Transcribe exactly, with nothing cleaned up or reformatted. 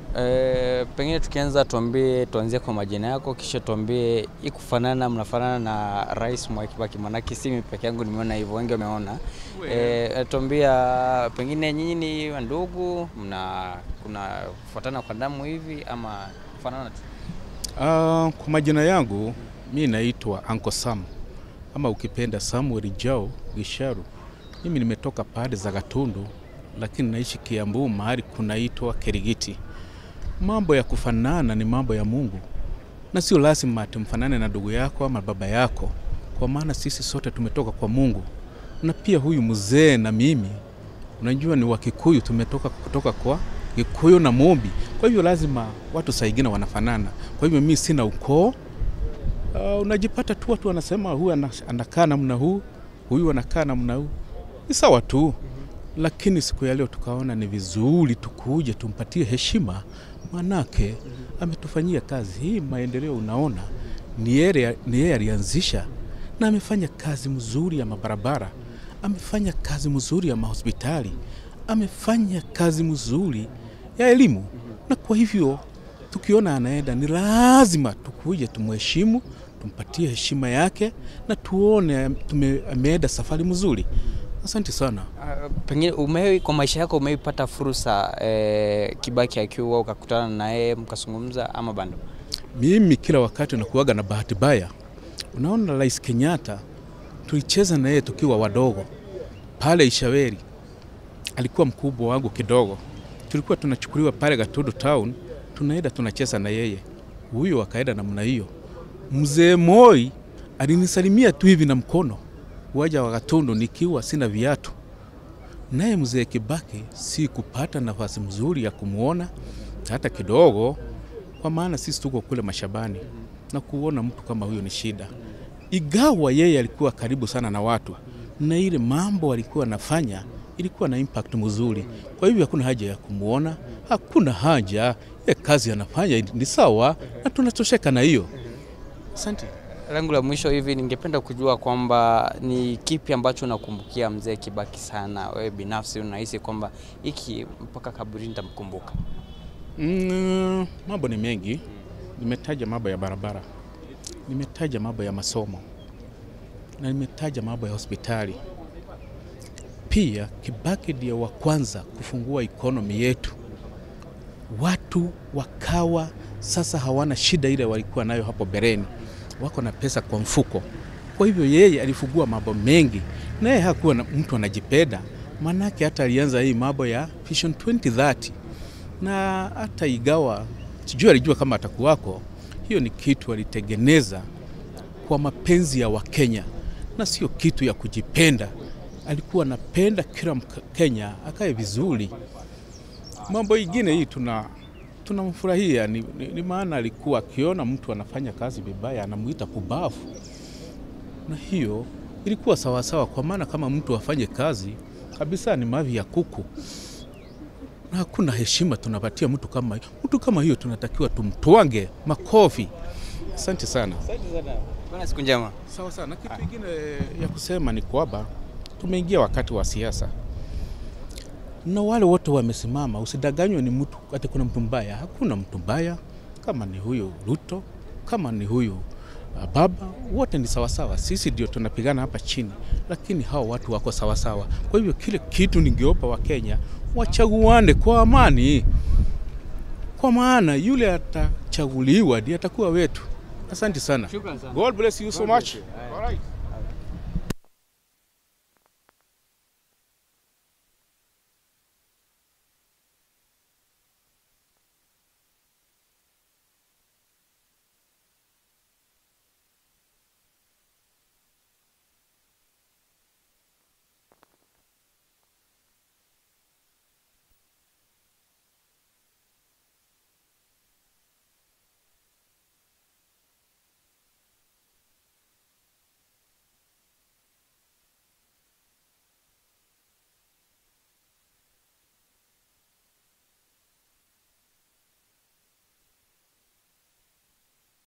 E, pengine tukianza tuambie, tuanzie kwa majina yako, kisha tuambie ikufanana, mnafanana na Rais Mwai Kibaki, manake si mimi peke yangu nimeona hivyo, wengi wameona. E, tuambia pengine nyinyi ni ndugu, mna kuna kufuatana kwa damu hivi ama kufanana tu? Uh, kwa majina yangu mimi naitwa Uncle Sam, ama ukipenda Samuel Jao Gisharu. Mimi nimetoka pande za Gatundu, lakini naishi Kiambu, mahali kunaitwa Kerigiti. Mambo ya kufanana ni mambo ya Mungu, na sio lazima tumfanane na ndugu yako ama baba yako, kwa maana sisi sote tumetoka kwa Mungu. Na pia huyu mzee na mimi, unajua ni wa Kikuyu, tumetoka kutoka kwa Kikuyu na Mombi. Kwa hivyo lazima watu saigina wanafanana. Kwa hivyo mimi sina ukoo. Uh, unajipata tu watu wanasema huyu anakaa namna huu, huyu anakaa namna huu. Ni sawa tu. Lakini siku ya leo tukaona ni vizuri tukuje tumpatie heshima, manake ametufanyia kazi hii. Maendeleo unaona ni yeye ni yeye alianzisha, na amefanya kazi mzuri ya mabarabara, amefanya kazi mzuri ya mahospitali, amefanya kazi mzuri ya elimu. Na kwa hivyo tukiona anaenda ni lazima tukuje tumheshimu, tumpatie heshima yake, na tuone tumeenda safari mzuri. Asante sana. Uh, pengine umewahi kwa maisha yako umeipata fursa eh, Kibaki akiwa ukakutana naye mkazungumza ama bando? Mimi kila wakati nakuaga na bahati baya. Unaona Rais Kenyatta tulicheza na yeye tukiwa wadogo pale Ishaweri. Alikuwa mkubwa wangu kidogo. Tulikuwa tunachukuliwa pale Gatundu town, tunaenda tunacheza na yeye. Huyo akaenda namna hiyo. Mzee Mwai alinisalimia tu hivi na mkono, waja wa Gatundu nikiwa sina viatu. Naye mzee Kibaki si kupata nafasi mzuri ya kumuona hata kidogo, kwa maana sisi tuko kule mashambani, na kuona mtu kama huyo ni shida. Igawa yeye alikuwa karibu sana na watu, na ile mambo alikuwa anafanya ilikuwa na impact mzuri. Kwa hivyo hakuna haja ya kumuona, hakuna haja ya kazi anafanya ni sawa, na tunatosheka na hiyo. Asante. Langu la mwisho hivi, ningependa kujua kwamba ni kipi ambacho unakumbukia mzee Kibaki sana wewe binafsi, unahisi kwamba hiki mpaka kaburini nitamkumbuka? Mm, mambo ni mengi. Nimetaja mambo ya barabara, nimetaja mambo ya masomo, na nimetaja mambo ya hospitali. Pia Kibaki ndiye wa kwanza kufungua economy yetu. Watu wakawa sasa hawana shida ile walikuwa nayo hapo bereni, wako na pesa kwa mfuko. Kwa hivyo yeye alifungua mambo mengi, na yeye hakuwa na mtu anajipenda, manake hata alianza hii mambo ya Vision twenty thirty, na hata igawa sijui alijua kama atakuwako. Hiyo ni kitu alitengeneza kwa mapenzi ya Wakenya, na sio kitu ya kujipenda. Alikuwa anapenda kila Mkenya akae vizuri. Mambo mengine hii tuna tunamfurahia ni, ni, ni maana alikuwa akiona mtu anafanya kazi vibaya anamuita kubafu, na hiyo ilikuwa sawa sawa, kwa maana kama mtu afanye kazi kabisa ni mavi ya kuku, na hakuna heshima tunapatia mtu kama hiyo. Mtu kama hiyo tunatakiwa tumtwange makofi. Asante sana. Asante sana. Bwana, siku njema. Sawa sana. Kitu kingine ya kusema ni kwamba tumeingia wakati wa siasa, na wale wote wamesimama. Usidanganywe ni mtu ati kuna mtu mbaya. Hakuna mtu mbaya. Kama ni huyo Ruto, kama ni huyo uh, baba, wote ni sawa sawa. Sisi ndio tunapigana hapa chini, lakini hao watu wako sawa sawa. Kwa hivyo kile kitu ningeomba wa Kenya wachaguane kwa amani, kwa maana yule atachaguliwa ndiye atakuwa wetu. Asante sana. Shukrani sana. God bless you so much.